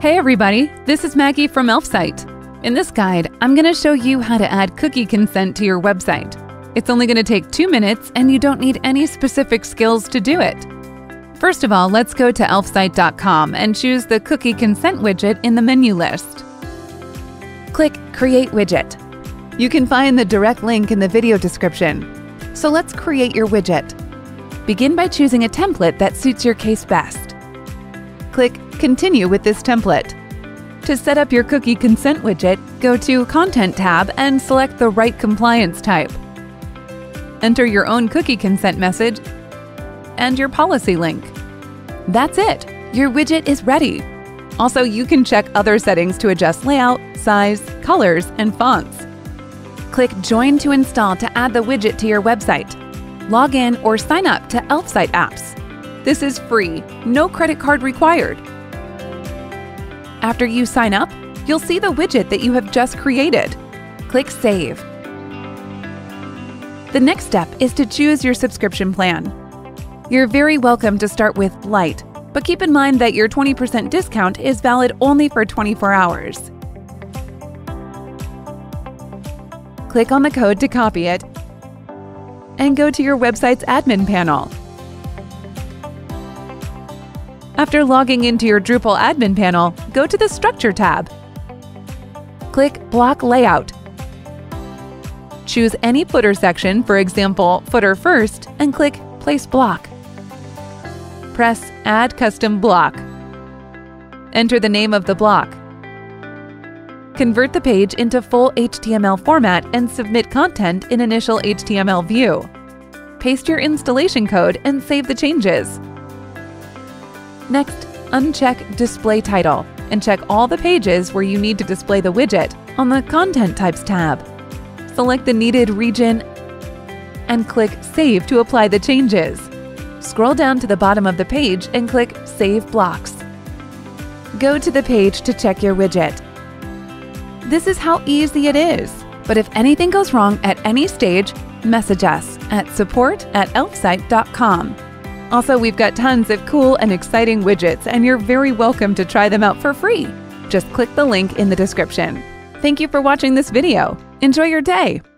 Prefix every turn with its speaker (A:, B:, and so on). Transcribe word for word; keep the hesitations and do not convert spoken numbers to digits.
A: Hey everybody, this is Maggie from Elfsight. In this guide, I'm going to show you how to add cookie consent to your website. It's only going to take two minutes and you don't need any specific skills to do it. First of all, let's go to elfsight dot com and choose the cookie consent widget in the menu list. Click Create Widget. You can find the direct link in the video description. So let's create your widget. Begin by choosing a template that suits your case best. Click Continue with this template. To set up your cookie consent widget, go to Content tab and select the right compliance type. Enter your own cookie consent message and your policy link. That's it! Your widget is ready. Also, you can check other settings to adjust layout, size, colors, and fonts. Click Join to install to add the widget to your website. Log in or sign up to Elfsight apps. This is free, no credit card required. After you sign up, you'll see the widget that you have just created. Click Save. The next step is to choose your subscription plan. You're very welcome to start with Lite, but keep in mind that your twenty percent discount is valid only for twenty-four hours. Click on the code to copy it and go to your website's admin panel. After logging into your Drupal admin panel, go to the Structure tab. Click Block Layout. Choose any footer section, for example, Footer First, and click Place Block. Press Add Custom Block. Enter the name of the block. Convert the page into full H T M L format and submit content in initial H T M L view. Paste your installation code and save the changes. Next, uncheck Display Title and check all the pages where you need to display the widget on the Content Types tab. Select the needed region and click Save to apply the changes. Scroll down to the bottom of the page and click Save Blocks. Go to the page to check your widget. This is how easy it is. But if anything goes wrong at any stage, message us at support at elfsight dot com. Also, we've got tons of cool and exciting widgets, and you're very welcome to try them out for free. Just click the link in the description. Thank you for watching this video. Enjoy your day!